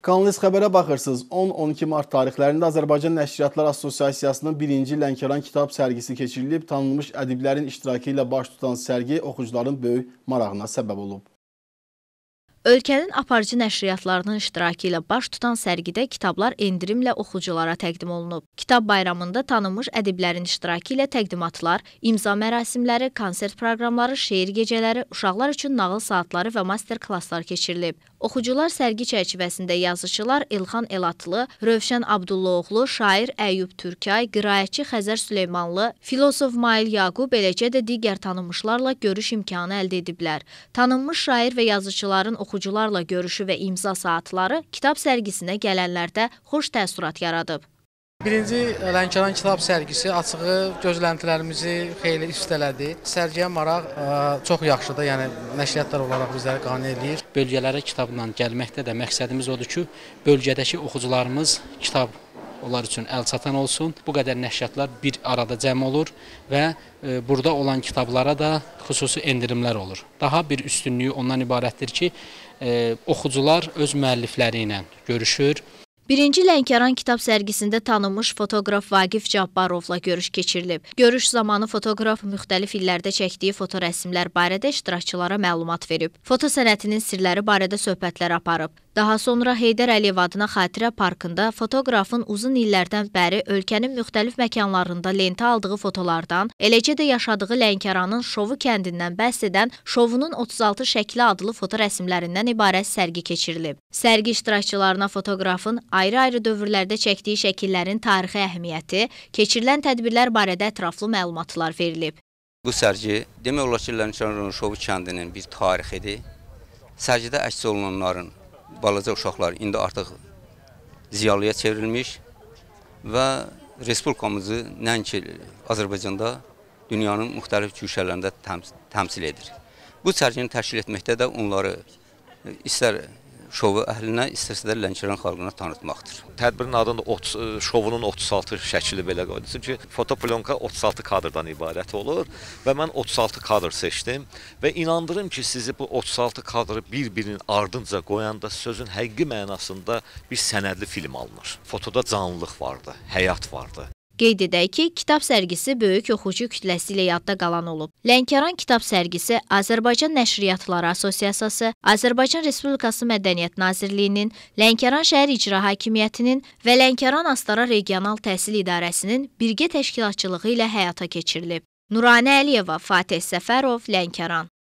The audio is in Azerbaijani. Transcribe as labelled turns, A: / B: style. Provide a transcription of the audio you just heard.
A: Kanalist xəbərə baxırsınız. 10-12 mart tarixlərində Azərbaycan Nəşriyyatlar Assosiasiyasının 1-ci Lənkəran kitab sərgisi keçirilib. Tanınmış ədiblərin iştirakı ilə baş tutan sərgi oxucuların böyük marağına səbəb olub.
B: Ölkənin aparıcı nəşriyyatlarının iştirakı ilə baş tutan sərgidə kitablar endirimlə oxuculara təqdim olunub. Kitab bayramında tanınmış ədiblərin iştirakı ilə təqdimatlar, imza mərasimləri, konsert proqramları, şeir gecələri, uşaqlar üçün nağıl saatları və master-klasslar keçirilib. Oxucular sərgi çərçivəsində yazıçılar İlxan Elatlı, Rövşən Abdullaoğlu, şair Əyyub Türkay, qiraətçi Xəzər Süleymanlı, filosof Mail Yaqub, eləcə də digər tanınmışlarla görüş imkanı əldə ediblər. Tanınmış şair və yazıçıların oxucularla görüşü və imza saatları kitab sərgisinə gələnlərdə xoş təəssürat yaradıb.
C: Birinci Lənkəran kitab sərgisi açığı gözləntilərimizi xeyli üstələdi. Sərgiyə maraq çox yaxşıdır, yəni nəşriyyatlar olaraq bizləri qane eləyir.
D: Bölgələrə kitabla gəlməkdə də məqsədimiz odur ki, bölgədəki oxucularımız kitab onlar üçün əlçatan olsun. Bu qədər nəşriyyatlar bir arada cəm olur və burada olan kitablara da xüsusi endirimlər olur. Daha bir üstünlüyü ondan ibarətdir ki, oxucular öz müəllifləri ilə görüşür.
B: 1-ci Lənkəran kitab sərgisində tanınmış fotoqraf Vaqif Cabbarovla görüş keçirilib. Görüş zamanı fotoqraf müxtəlif illərdə çəkdiyi fotorəsmlər barədə iştirakçılara məlumat verib. Foto sənətinin sirləri barədə söhbətlər aparıb. Daha sonra Heydər Əliyev adına xatirə parkında fotoqrafın uzun illərdən bəri ölkənin müxtəlif məkanlarında lentə aldığı fotolardan, eləcə də yaşadığı Lənkəranın Şovu kəndindən bəhs edən Şovunun 36 şəkli adlı fotorəsmlərindən ibarət sərgi keçirilib. Sərgi iştirakçılarına fotoqrafın ayrı-ayrı dövrlərdə çəkdiyi şəkillərin tarixi əhəmiyyəti, keçirilən tədbirlər barədə ətraflı məlumatlar verilib.
E: Bu sərgi demək olar ki, Lənkəran Şovu kəndinin bir tarixidir. Sərgidə əks olunanların balaca uşaqlar indi artıq ziyalıya çevrilmiş və Respublikamızı nəinki Azərbaycanda dünyanın müxtəlif güşələrində təmsil edir. Bu sərgini təşkil etməkdə də onları istər şovu əhlinə, istərsə də Lənkəran xalqına tanıtmaqdır.
F: Tədbirin adında şovunun 36 şəkli belə qoydu. Çünki fotoplonka 36 kadrdan ibarət olur və mən 36 kadr seçdim və inandırım ki, sizi bu 36 kadrı bir-birinin ardınca qoyanda sözün həqiqi mənasında bir sənədli film alınır. Fotoda canlılıq vardı, həyat vardı.
B: Qeyd edək ki, kitab sərgisi böyük oxucu kütləsi ilə yadda qalan olub. Lənkəran kitab sərgisi Azərbaycan Nəşriyyatları Assosiasiyası, Azərbaycan Respublikası Mədəniyyət Nazirliyinin, Lənkəran Şəhər İcra Hakimiyyətinin və Lənkəran Astara Regional Təhsil İdarəsinin birgə təşkilatçılığı ilə həyata keçirilib. Nuranə Əliyeva, Fatih Səfərov, Lənkəran.